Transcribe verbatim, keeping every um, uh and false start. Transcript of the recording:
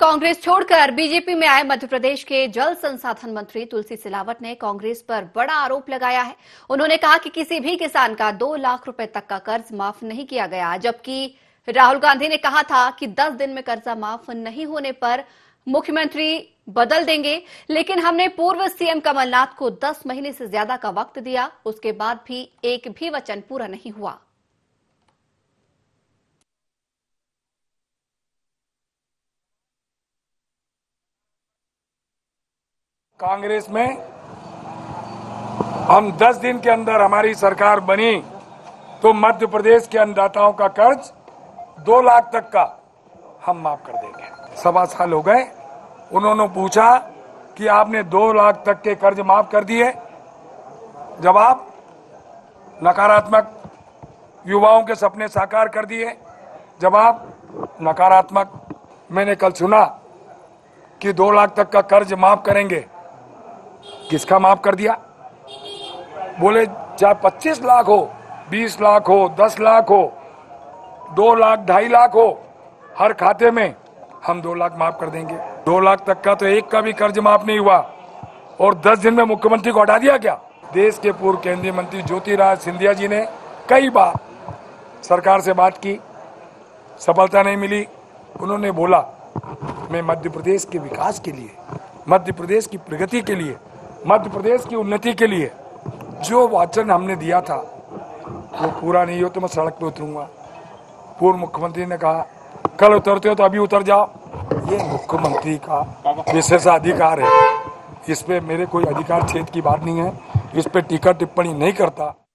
कांग्रेस छोड़कर बीजेपी में आए मध्य प्रदेश के जल संसाधन मंत्री तुलसी सिलावट ने कांग्रेस पर बड़ा आरोप लगाया है। उन्होंने कहा कि किसी भी किसान का दो लाख रुपए तक का कर्ज माफ नहीं किया गया, जबकि राहुल गांधी ने कहा था कि दस दिन में कर्जा माफ नहीं होने पर मुख्यमंत्री बदल देंगे। लेकिन हमने पूर्व सीएम कमलनाथ को दस महीने से ज्यादा का वक्त दिया, उसके बाद भी एक भी वचन पूरा नहीं हुआ। कांग्रेस में हम दस दिन के अंदर हमारी सरकार बनी तो मध्य प्रदेश के अन्नदाताओं का कर्ज दो लाख तक का हम माफ कर देंगे। सवा साल हो गए, उन्होंने पूछा कि आपने दो लाख तक के कर्ज माफ कर दिए। जवाब नकारात्मक। युवाओं के सपने साकार कर दिए। जवाब नकारात्मक। मैंने कल सुना कि दो लाख तक का कर्ज माफ करेंगे। किसका माफ कर दिया? बोले चाहे पच्चीस लाख हो, बीस लाख हो, दस लाख हो, दो लाख ढाई लाख हो, हर खाते में हम दो लाख माफ कर देंगे। दो लाख तक का तो एक का भी कर्ज माफ नहीं हुआ और दस दिन में मुख्यमंत्री को हटा दिया क्या? देश के पूर्व केंद्रीय मंत्री ज्योतिरादित्य सिंधिया जी ने कई बार सरकार से बात की, सफलता नहीं मिली। उन्होंने बोला मैं मध्य प्रदेश के विकास के लिए, मध्य प्रदेश की प्रगति के लिए, मध्य प्रदेश की उन्नति के लिए जो वचन हमने दिया था वो पूरा नहीं हो तो मैं सड़क पे उतरूंगा। पूर्व मुख्यमंत्री ने कहा कल उतरते हो तो अभी उतर जाओ। ये मुख्यमंत्री का विशेषाधिकार है, इस पे मेरे कोई अधिकार क्षेत्र की बात नहीं है, इस पे टीका टिप्पणी नहीं करता।